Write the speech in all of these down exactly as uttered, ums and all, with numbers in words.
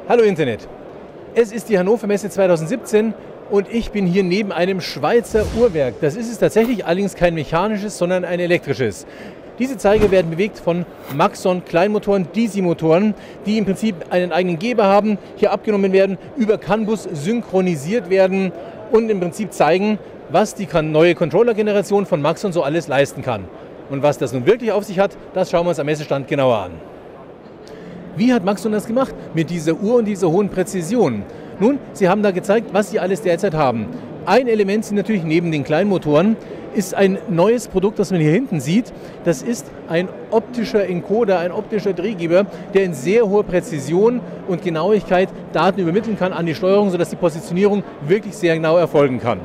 Hallo Internet! Es ist die Hannover Messe zweitausendsiebzehn und ich bin hier neben einem Schweizer Uhrwerk. Das ist es tatsächlich, allerdings kein mechanisches, sondern ein elektrisches. Diese Zeiger werden bewegt von Maxon Kleinmotoren, D C-Motoren, die im Prinzip einen eigenen Geber haben, hier abgenommen werden, über CAN Bus synchronisiert werden und im Prinzip zeigen, was die neue Controller-Generation von Maxon so alles leisten kann. Und was das nun wirklich auf sich hat, das schauen wir uns am Messestand genauer an. Wie hat Maxon das gemacht mit dieser Uhr und dieser hohen Präzision? Nun, sie haben da gezeigt, was sie alles derzeit haben. Ein Element sind natürlich neben den Kleinmotoren, ist ein neues Produkt, das man hier hinten sieht. Das ist ein optischer Encoder, ein optischer Drehgeber, der in sehr hoher Präzision und Genauigkeit Daten übermitteln kann an die Steuerung, sodass die Positionierung wirklich sehr genau erfolgen kann.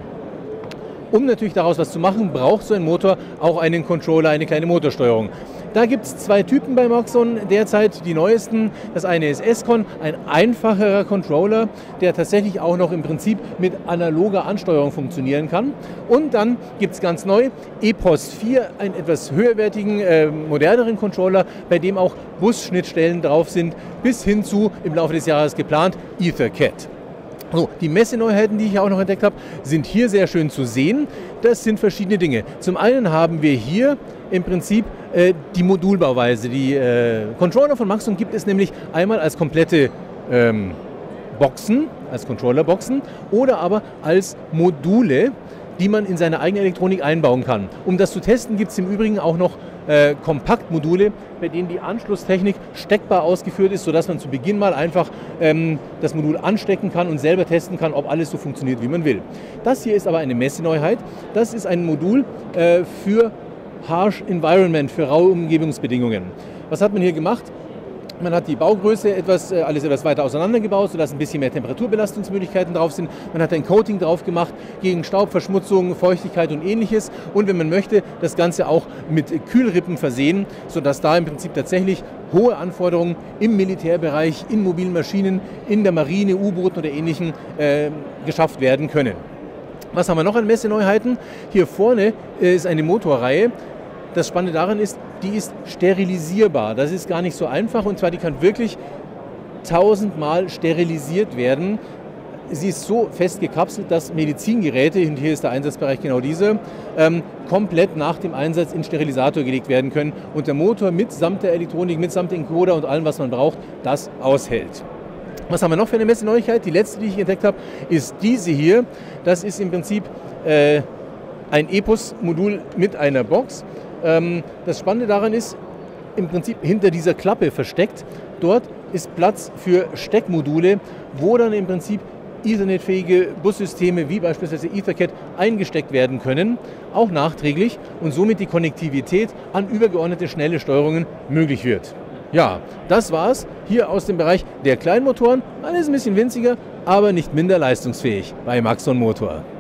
Um natürlich daraus was zu machen, braucht so ein Motor auch einen Controller, eine kleine Motorsteuerung. Da gibt es zwei Typen bei Maxon derzeit, die neuesten. Das eine ist S-Con, ein einfacherer Controller, der tatsächlich auch noch im Prinzip mit analoger Ansteuerung funktionieren kann. Und dann gibt es ganz neu E P O S vier, einen etwas höherwertigen, äh, moderneren Controller, bei dem auch Bus-Schnittstellen drauf sind, bis hin zu, im Laufe des Jahres geplant, EtherCAT. So, die Messeneuheiten, die ich auch noch entdeckt habe, sind hier sehr schön zu sehen. Das sind verschiedene Dinge. Zum einen haben wir hier im Prinzip äh, die Modulbauweise. Die äh, Controller von Maxon gibt es nämlich einmal als komplette ähm, Boxen, als Controllerboxen oder aber als Module, die man in seine eigene Elektronik einbauen kann. Um das zu testen, gibt es im Übrigen auch noch äh, Kompaktmodule, bei denen die Anschlusstechnik steckbar ausgeführt ist, sodass man zu Beginn mal einfach ähm, das Modul anstecken kann und selber testen kann, ob alles so funktioniert, wie man will. Das hier ist aber eine Messeneuheit. Das ist ein Modul äh, für Harsh Environment, für raue Umgebungsbedingungen. Was hat man hier gemacht? Man hat die Baugröße etwas, alles etwas weiter auseinandergebaut, sodass ein bisschen mehr Temperaturbelastungsmöglichkeiten drauf sind. Man hat ein Coating drauf gemacht gegen Staub, Verschmutzung, Feuchtigkeit und ähnliches. Und wenn man möchte, das Ganze auch mit Kühlrippen versehen, sodass da im Prinzip tatsächlich hohe Anforderungen im Militärbereich, in mobilen Maschinen, in der Marine, U-Booten oder Ähnlichem äh, geschafft werden können. Was haben wir noch an Messeneuheiten? Hier vorne ist eine Motorreihe. Das Spannende daran ist, die ist sterilisierbar. Das ist gar nicht so einfach und zwar die kann wirklich tausendmal sterilisiert werden. Sie ist so fest gekapselt, dass Medizingeräte, und hier ist der Einsatzbereich genau dieser, ähm, komplett nach dem Einsatz in Sterilisator gelegt werden können und der Motor mitsamt der Elektronik, mitsamt Encoder und allem, was man braucht, das aushält. Was haben wir noch für eine Messeneuigkeit? Die letzte, die ich entdeckt habe, ist diese hier. Das ist im Prinzip äh, ein E P O S-Modul mit einer Box. Das Spannende daran ist, im Prinzip hinter dieser Klappe versteckt, dort ist Platz für Steckmodule, wo dann im Prinzip Ethernet-fähige Bussysteme wie beispielsweise EtherCAT eingesteckt werden können, auch nachträglich und somit die Konnektivität an übergeordnete schnelle Steuerungen möglich wird. Ja, das war's hier aus dem Bereich der Kleinmotoren. Alles ein bisschen winziger, aber nicht minder leistungsfähig bei Maxon Motor.